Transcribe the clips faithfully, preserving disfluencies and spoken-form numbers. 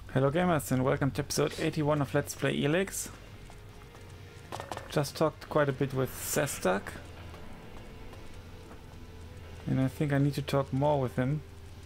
Hello gamers and welcome to episode eighty-one of Let's Play Elex. Just talked quite a bit with Sestak. And I think I need to talk more with him.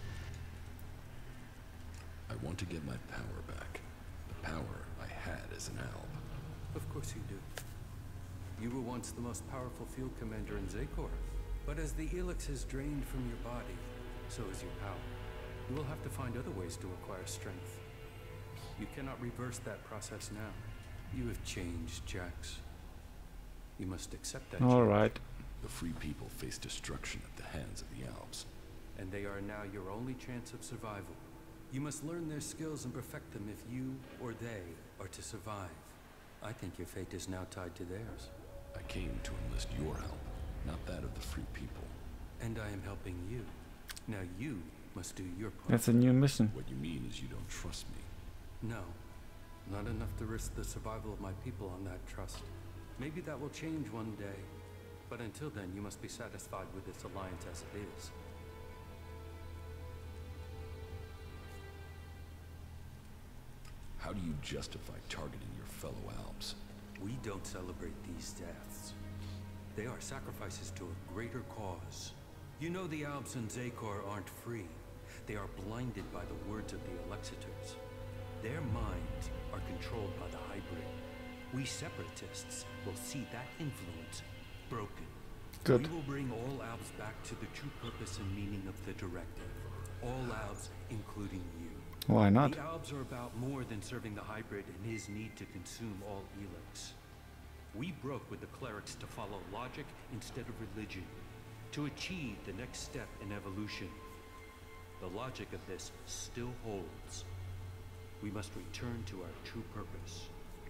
I want to get my power back. The power I had as an Alb. Of course you do. You were once the most powerful field commander in Xacor. But as the Elex is drained from your body, so is your power. You will have to find other ways to acquire strength. You cannot reverse that process now. You have changed, Jax. You must accept that. All change. right. The free people face destruction at the hands of the Albs. And they are now your only chance of survival. You must learn their skills and perfect them if you or they are to survive. I think your fate is now tied to theirs. I came to enlist your help, not that of the free people. And I am helping you. Now you must do your part. That's a new mission. What you mean is you don't trust me. No. Not enough to risk the survival of my people on that trust. Maybe that will change one day. But until then, you must be satisfied with this alliance as it is. How do you justify targeting your fellow Albs? We don't celebrate these deaths. They are sacrifices to a greater cause. You know the Albs in Xacor aren't free. They are blinded by the words of the Alexiters. Their minds are controlled by the hybrid. We separatists will see that influence broken. Good. We will bring all Albs back to the true purpose and meaning of the directive. All Albs, including you. Why not? The Albs are about more than serving the hybrid and his need to consume all Elex. We broke with the clerics to follow logic instead of religion, to achieve the next step in evolution. The logic of this still holds. We must return to our true purpose.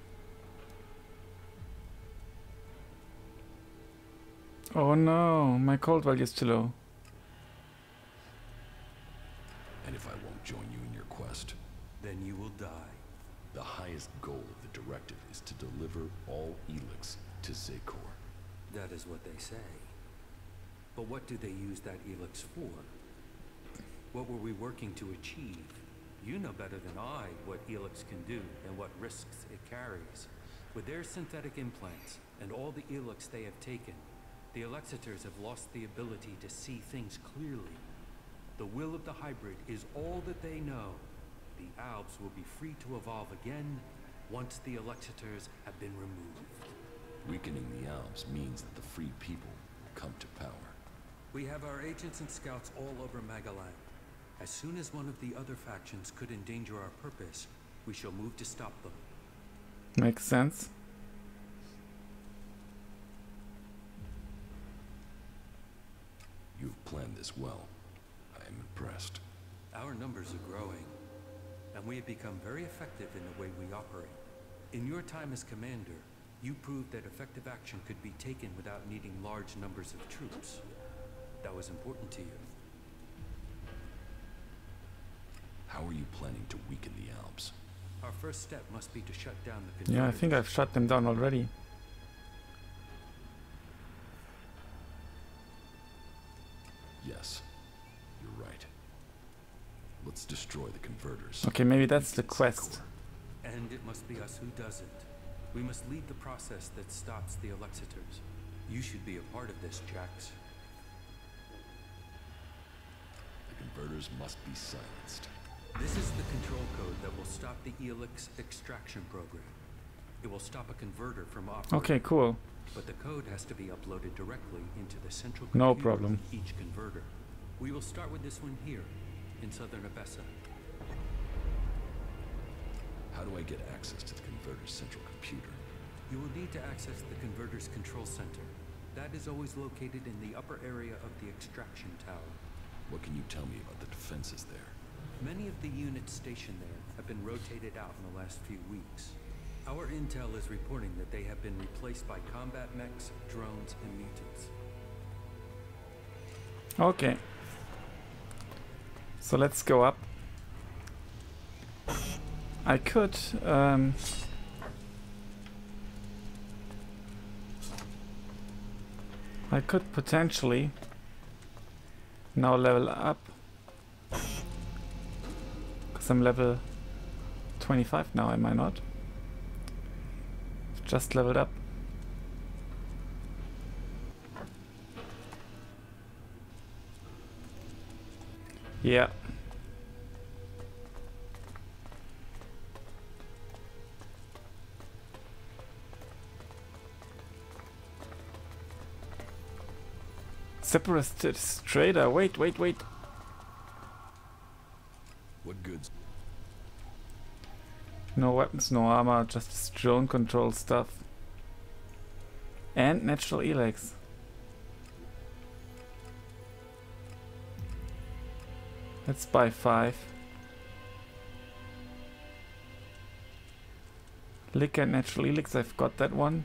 Oh no, my cold value is too low. And if I won't join you in your quest, Then you will die. the highest goal of the directive is to deliver all Elex to Xacor. That is what they say. But what do they use that Elex for? What were we working to achieve? You know better than I what Elex can do and what risks it carries. With their synthetic implants and all the Elex they have taken, the Alexiters have lost the ability to see things clearly. The will of the hybrid is all that they know. The Albs will be free to evolve again once the Alexiters have been removed. Weakening the Albs means that the free people come to power. We have our agents and scouts all over Magalang. As soon as one of the other factions could endanger our purpose, we shall move to stop them. Makes sense. You've planned this well. I am impressed. Our numbers are growing, and we have become very effective in the way we operate. In your time as commander, you proved that effective action could be taken without needing large numbers of troops. That was important to you. How are you planning to weaken the Albs? Our first step must be to shut down the Yeah, I Converters. think I've shut them down already. Yes, you're right. Let's destroy the converters. Okay, maybe that's the Weaken quest. Xacor. And it must be us who does it. We must lead the process that stops the Alexiters. You should be a part of this, Jax. The converters must be silenced. This is the control code that will stop the Elex extraction program. It will stop a converter from operating. Okay, cool. But the code has to be uploaded directly into the central No computer problem. of each converter. We will start with this one here, in southern Abessa. How do I get access to the converter's central computer? You will need to access the converter's control center. That is always located in the upper area of the extraction tower. What can you tell me about the defenses there? Many of the units stationed there have been rotated out in the last few weeks. Our intel is reporting that they have been replaced by combat mechs, drones, and mutants. Okay. So let's go up. I could um I could potentially now level up. Cause I'm level twenty-five now, am I not? Just leveled up. Yeah. Separatist trader. Wait, wait, wait. What goods? No weapons, no armor, just drone control stuff. And natural elex. Let's buy five. Liquor and natural elix, I've got that one.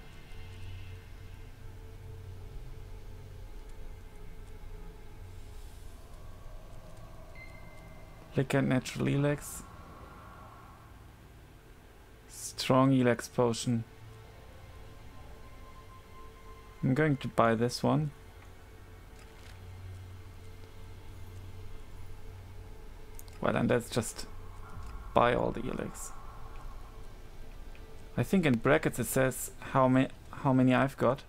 Liquor and natural elex. Strong elex potion. I'm going to buy this one. Well, and let's just buy all the elex. I think in brackets it says how many how many I've got.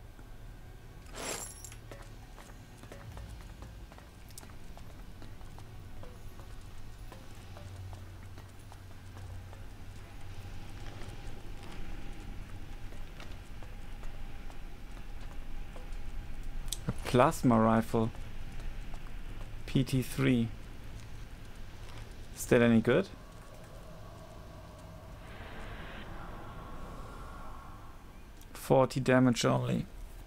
A plasma rifle. P T three. Is that any good? forty damage only.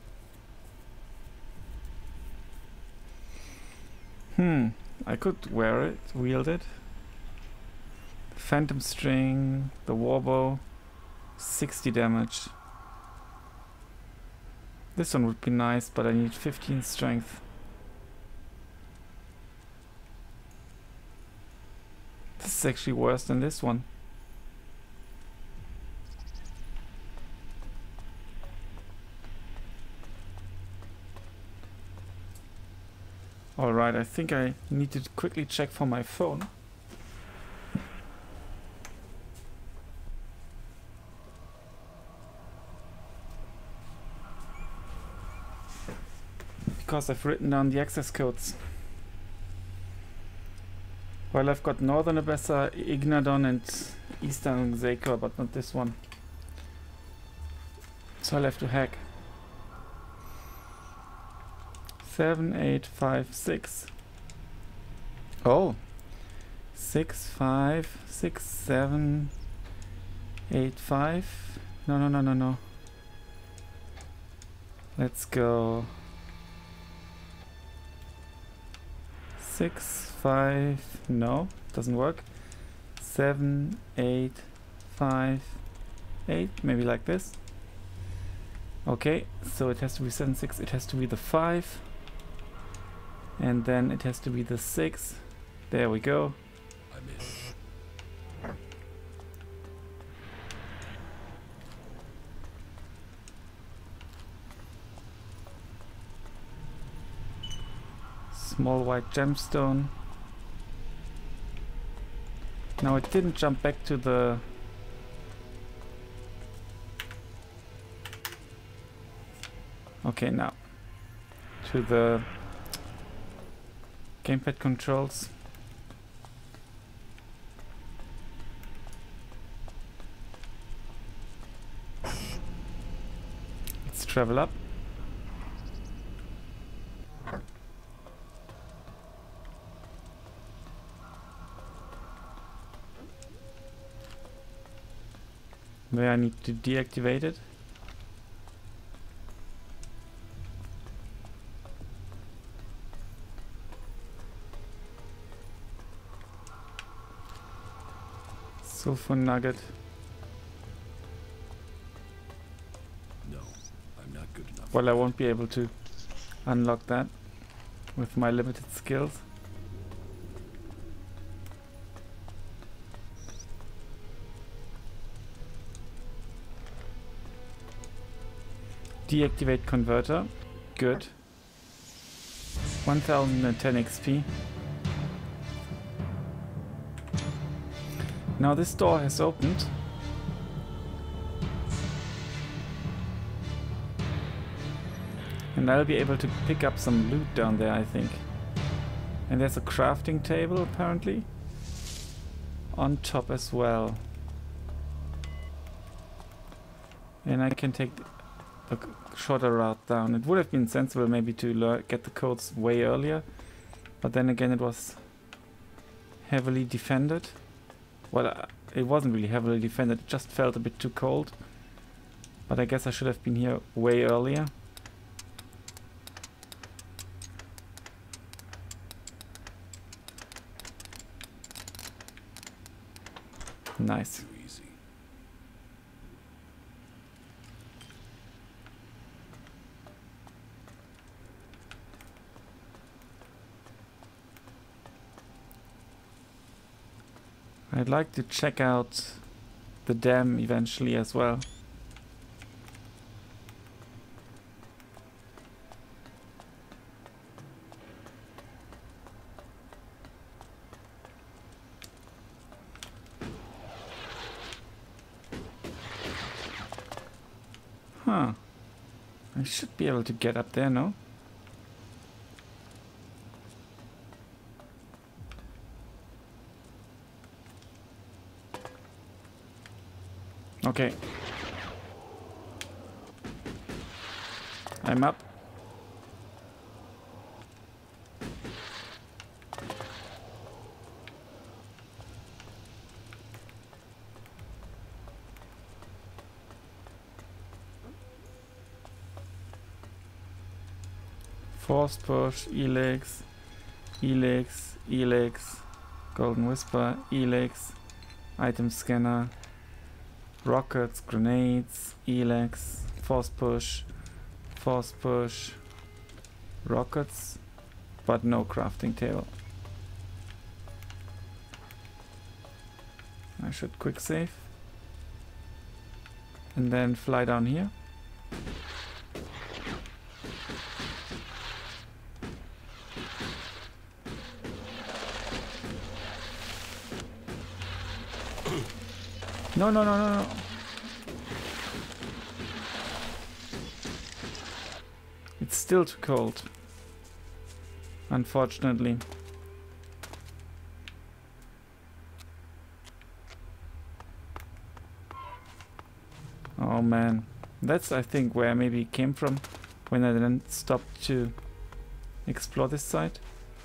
Hmm, I could wear it, wield it. Phantom string, the warbow, sixty damage. This one would be nice, but I need fifteen strength. This is actually worse than this one. Alright, I think I need to quickly check for my phone. Because I've written down the access codes. Well, I've got Northern Abessa, Ignadon and Eastern Xacor, but not this one. So I'll have to hack. Seven, eight, five, six. Oh. Six, five, six, seven, eight, five. No, no, no, no, no. Let's go. Six, five, no, doesn't work. Seven, eight, five, eight, maybe like this. Okay, so it has to be seven, six, it has to be the five. And then it has to be the six. There we go. I miss. Small white gemstone. Now it didn't jump back to the... Okay, now. To the... gamepad controls. Let's travel up. Where I need to deactivate it. Sulfur nugget. No, I'm not good enough. Well, I won't be able to unlock that with my limited skills. Deactivate converter. Good. one thousand ten X P. Now this door has opened. And I'll be able to pick up some loot down there, I think. And there's a crafting table, apparently. On top as well. And I can take a shorter route down. It would have been sensible maybe to learn, get the codes way earlier. But then again, it was heavily defended. Well, uh, it wasn't really heavily defended. It just felt a bit too cold. But I guess I should have been here way earlier. Nice. Too easy. I'd like to check out the dam eventually as well. Huh. I should be able to get up there, no? Okay. I'm up. Force push, Elix, Elix, Elix, Golden Whisper, Elix, item scanner, rockets, grenades, Elix, force push, force push, rockets, but no crafting table. I should quick save and then fly down here. No, no, no, no, no. It's still too cold. Unfortunately. Oh man. That's, I think, where I maybe came from when I then stopped to explore this site.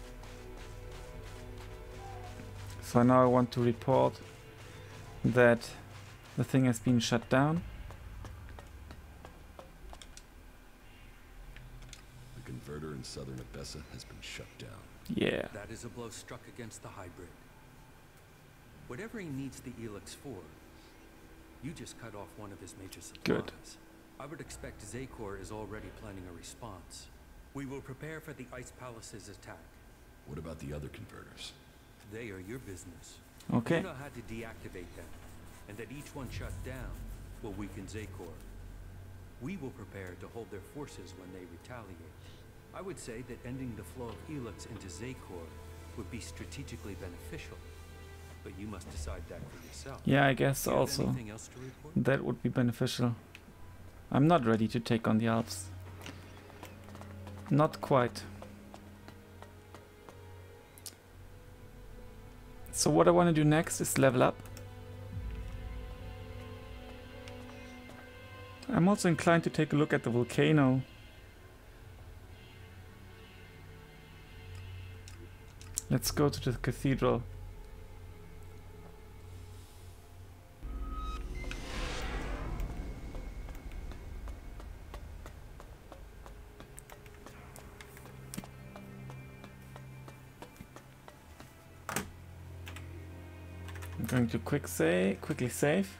So now I want to report that the thing has been shut down. The converter in southern Abessa has been shut down. Yeah. That is a blow struck against the hybrid. Whatever he needs the Elix for, you just cut off one of his major supplies. Good. I would expect Zakor is already planning a response. We will prepare for the Ice Palace's attack. What about the other converters? They are your business. Okay. You know how to deactivate them, and that each one shut down will weaken Zakor. We will prepare to hold their forces when they retaliate. I would say that ending the flow of Elix into Zakor would be strategically beneficial, but you must decide that for yourself. Yeah, I guess Do you have also anything else to report? that would be beneficial. I'm not ready to take on the Alps. Not quite. So what I want to do next is level up. I'm also inclined to take a look at the volcano. Let's go to the cathedral. I'm going to quick save, quickly save.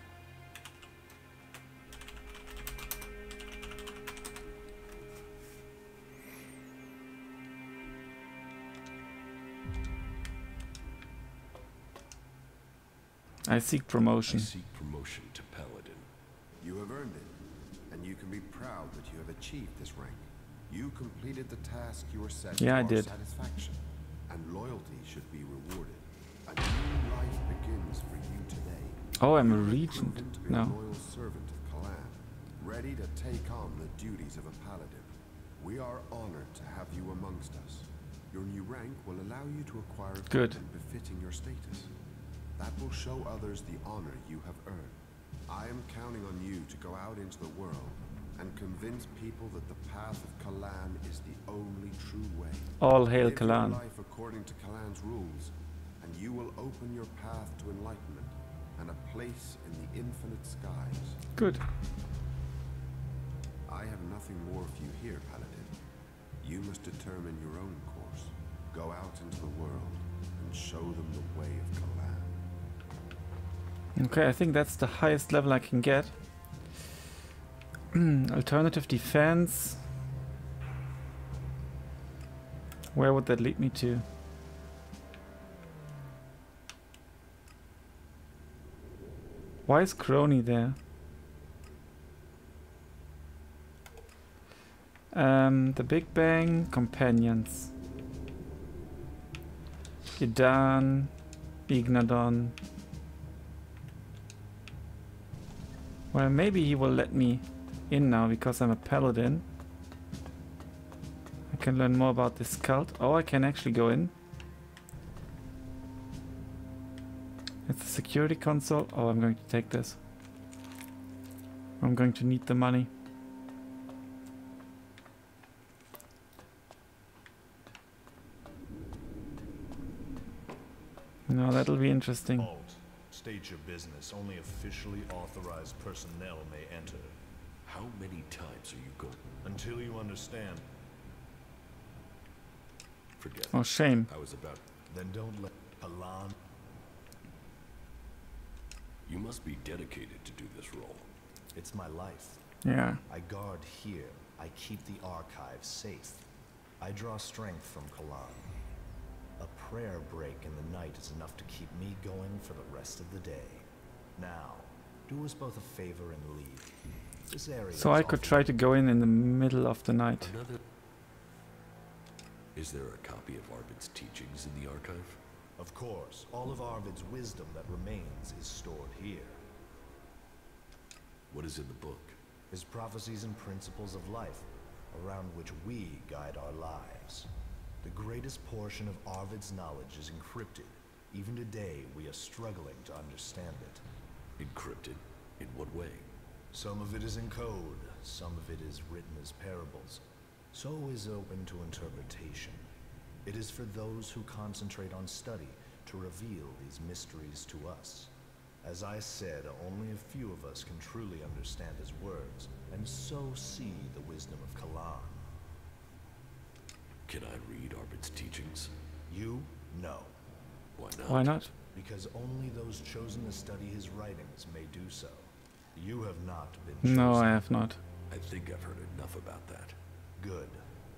I seek promotion. I seek promotion to Paladin. You have earned it, and you can be proud that you have achieved this rank. You completed the task you were set Yeah, to I our did. satisfaction, and loyalty should be rewarded. A new life begins for you today. Oh, I'm a You have regent. proven to be a No. loyal servant of Kalan, ready to take on the duties of a paladin. We are honored to have you amongst us. Your new rank will allow you to acquire Good. equipment befitting your status. That will show others the honor you have earned. I am counting on you to go out into the world and convince people that the path of Kalan is the only true way. All hail Live your Kalan. life according to Kalan's rules, and you will open your path to enlightenment and a place in the infinite skies. Good. I have nothing more for you here, Paladin. You must determine your own course. Go out into the world and show them the way of Kalan. Okay, I think that's the highest level I can get. Alternative defense. Where would that lead me to? Why is Crony there? Um, the Big Bang, Companions. Idan, Ignadon. Well, maybe he will let me in now because I'm a paladin. I can learn more about this cult. Oh, I can actually go in. It's a security console. Oh, I'm going to take this. I'm going to need the money. No, that'll be interesting. Halt. State your business. Only officially authorized personnel may enter. How many times are you going? Until you understand, Forget Oh, it. shame. I was about... then don't let Kalan. You must be dedicated to do this role. It's my life. Yeah. I guard here. I keep the archives safe. I draw strength from Kalan. A prayer break in the night is enough to keep me going for the rest of the day. Now, do us both a favor and leave. This area So is I could awful- try to go in in the middle of the night. Another... Is there a copy of Arvid's teachings in the archive? Of course, all of Arvid's wisdom that remains is stored here. What is in the book? His prophecies and principles of life, around which we guide our lives. The greatest portion of Arvid's knowledge is encrypted. Even today, we are struggling to understand it. Encrypted? In what way? Some of it is in code, some of it is written as parables. So is open to interpretation. It is for those who concentrate on study to reveal these mysteries to us. As I said, only a few of us can truly understand his words, and so see the wisdom of Kalan. Can I read Arvid's teachings? You? No. Why not? Why not? Because only those chosen to study his writings may do so. You have not been chosen. No, I have not. I think I've heard enough about that. Good.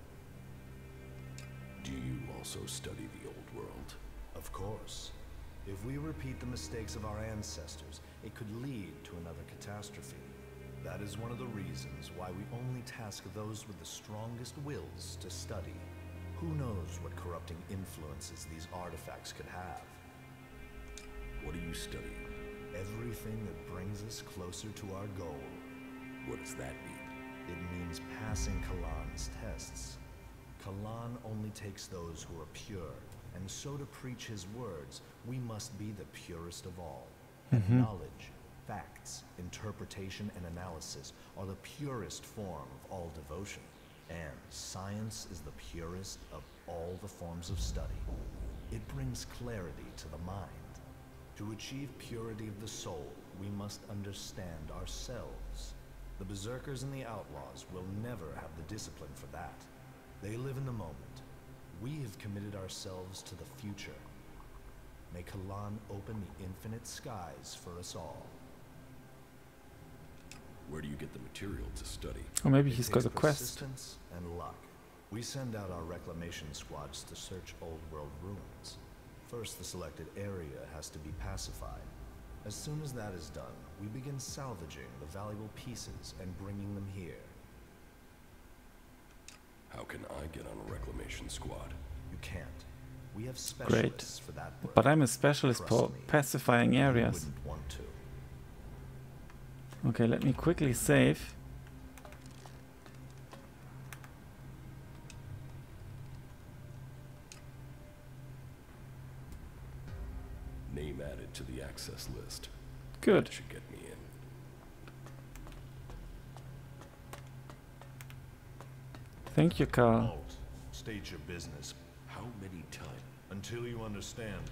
Do you also study the old world? Of course. If we repeat the mistakes of our ancestors, it could lead to another catastrophe. That is one of the reasons why we only task those with the strongest wills to study. Who knows what corrupting influences these artifacts could have? What are you studying? Everything that brings us closer to our goal. What does that mean? It means passing Kalan's tests. Kalan only takes those who are pure, and so to preach his words, we must be the purest of all. Mhm. Knowledge, facts, interpretation, and analysis are the purest form of all devotion. And science is the purest of all the forms of study. It brings clarity to the mind. To achieve purity of the soul, we must understand ourselves. The berserkers and the outlaws will never have the discipline for that. They live in the moment. We have committed ourselves to the future. May Kalan open the infinite skies for us all. Where do you get the material to study? Or maybe It he's got takes a quest. persistence and luck. We send out our reclamation squads to search old world ruins. First, the selected area has to be pacified. As soon as that is done, we begin salvaging the valuable pieces and bringing them here. How can I get on a reclamation squad? You can't. We have specialists for that work. But I'm a specialist for Trust me, pacifying you areas. wouldn't want to. Okay, let me quickly save. Name added to the access list. Good. That should get me in. Thank you, Carl. Halt. State your business. How many times? Until you understand.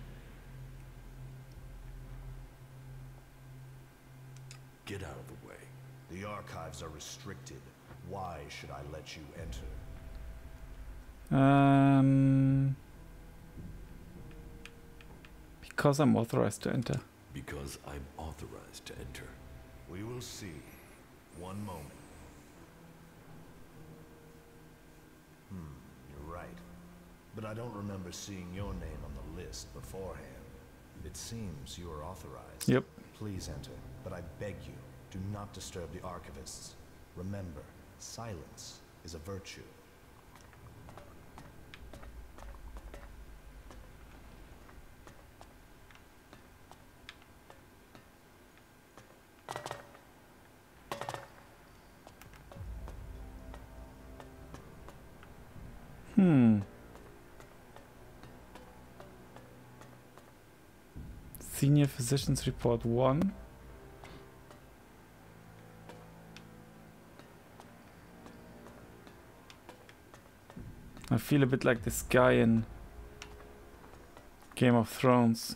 Get out of the way. The archives are restricted. Why should I let you enter? Um, because I'm authorized to enter. Because I'm authorized to enter. We will see. One moment. Hmm, you're right. But I don't remember seeing your name on the list beforehand. It seems you are authorized. Yep. Please enter, but I beg you, do not disturb the archivists. Remember, silence is a virtue. Hmm. Senior Physician's Report one. I feel a bit like this guy in Game of Thrones.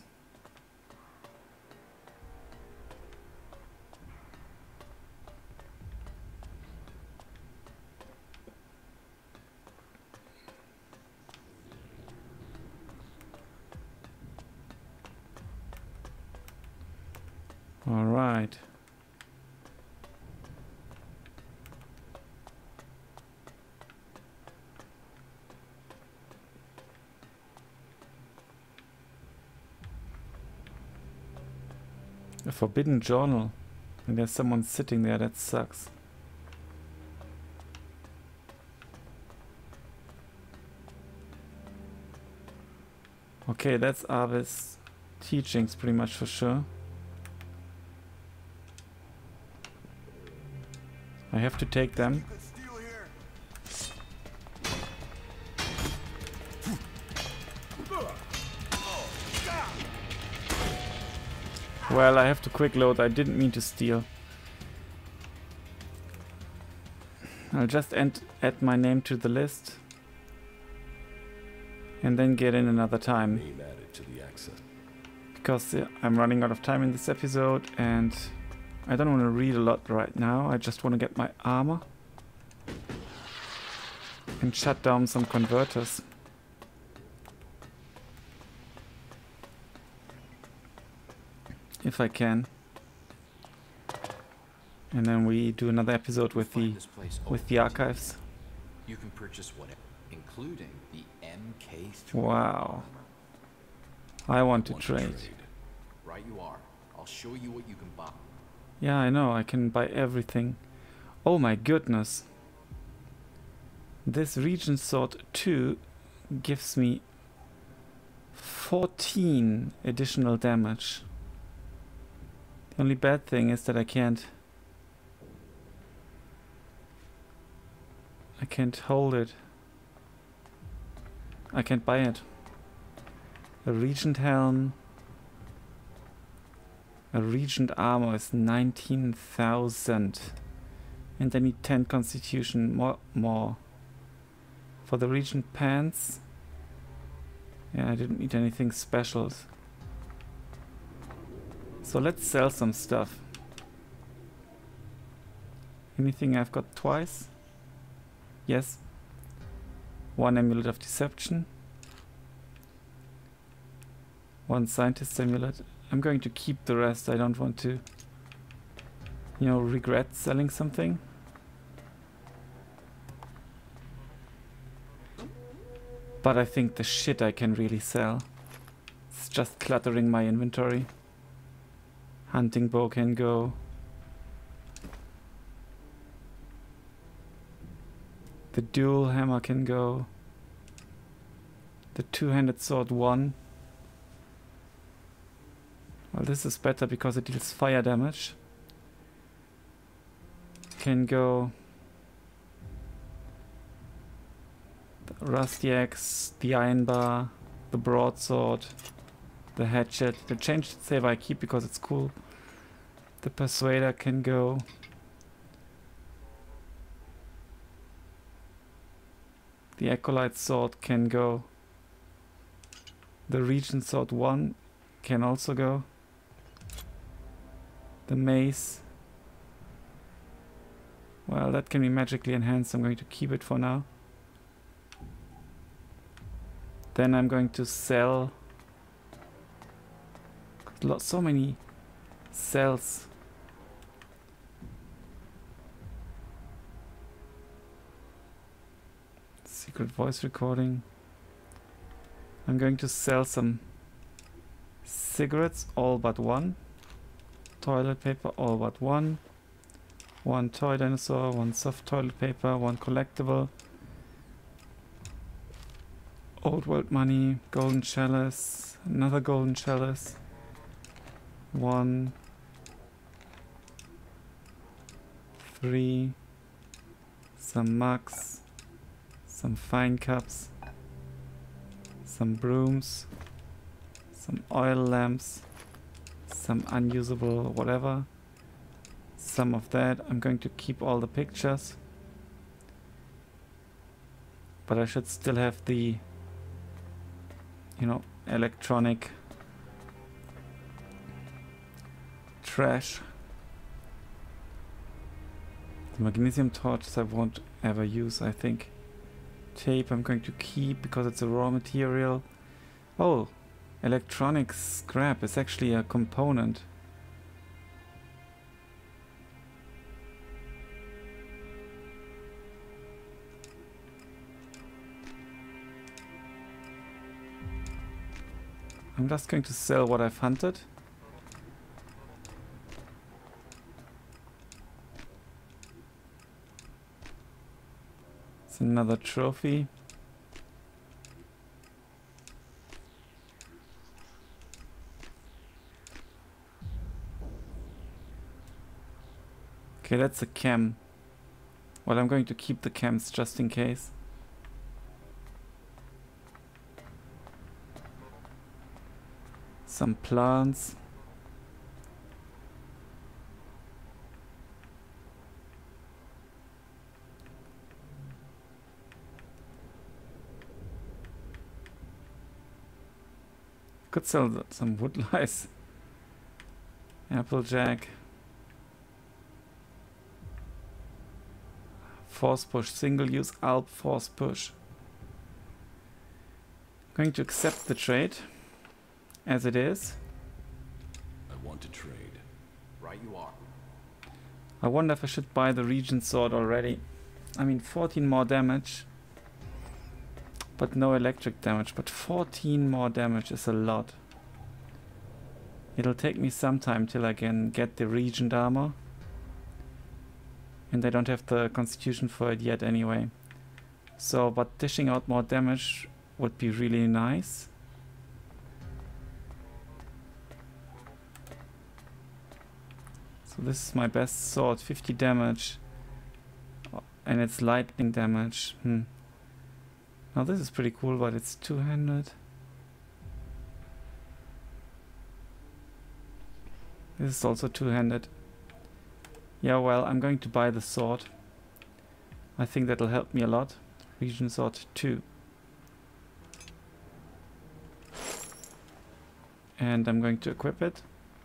All right. A forbidden journal. And there's someone sitting there, that sucks. Okay, that's Arvis' teachings pretty much for sure. I have to take them. Well, I have to quick load. I didn't mean to steal. I'll just add, add my name to the list. And then get in another time. Name added to the access. Because uh, I'm running out of time in this episode and I don't want to read a lot right now. I just want to get my armor. And shut down some converters. If I can. And then we do another episode with the with the archives. You can purchase whatever, including the M K three. Wow. I want to Want trade. trade. Right you are. I'll show you what you can buy. Yeah, I know. I can buy everything. Oh my goodness. This Regent Sword two gives me fourteen additional damage. The only bad thing is that I can't I can't hold it. I can't buy it. A Regent Helm, a Regent Armor is nineteen thousand. And I need ten Constitution more more. For the Regent Pants, yeah, I didn't need anything special. So let's sell some stuff. Anything I've got twice? Yes. One Amulet of Deception. One Scientist Amulet. I'm going to keep the rest. I don't want to, you know, regret selling something. But I think the shit I can really sell. It's just cluttering my inventory. Hunting bow can go. The dual hammer can go. The two-handed sword one. Well, this is better because it deals fire damage. can go the rusty axe, the iron bar, the broadsword, the hatchet. The changed saber I keep because it's cool. The persuader can go. The acolyte sword can go. The regent sword one can also go. The mace. Well, that can be magically enhanced. I'm going to keep it for now. Then I'm going to sell. Got so many cells. Secret voice recording. I'm going to sell some cigarettes, all but one. Toilet paper, all but one. One toy dinosaur, one soft toilet paper, one collectible. Old world money, golden chalice, another golden chalice. One. Three. Some mugs. Some fine cups. Some brooms. Some oil lamps. Some unusable whatever. Some of that. I'm going to keep all the pictures. But I should still have the, you know, electronic trash. The magnesium torches I won't ever use, I think. Tape I'm going to keep because it's a raw material. Oh, electronic scrap is actually a component. I'm just going to sell what I've hunted. It's another trophy. Okay, that's a chem. Well, I'm going to keep the chems just in case. Some plants. Could sell th some wood lice. Applejack. Force push, single use Alp force push. Going to accept the trade as it is. I want to trade. Right you are. I wonder if I should buy the Regent Sword already. I mean, fourteen more damage. But no electric damage. But fourteen more damage is a lot. It'll take me some time till I can get the Regent armor. And I don't have the constitution for it yet anyway. So, but dishing out more damage would be really nice. So this is my best sword, fifty damage. And it's lightning damage. Hmm. Now this is pretty cool, but it's two-handed. This is also two-handed. Yeah, well, I'm going to buy the sword. I think that'll help me a lot. Regent Sword two. And I'm going to equip it.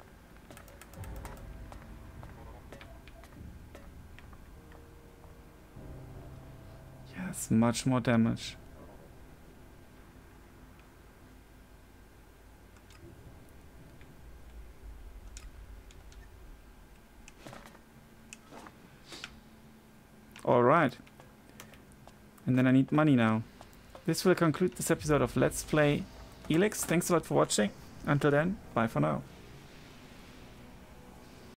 Yes, much more damage. Alright. And then I need money now. This will conclude this episode of Let's Play Elex. Thanks a lot for watching. Until then, bye for now.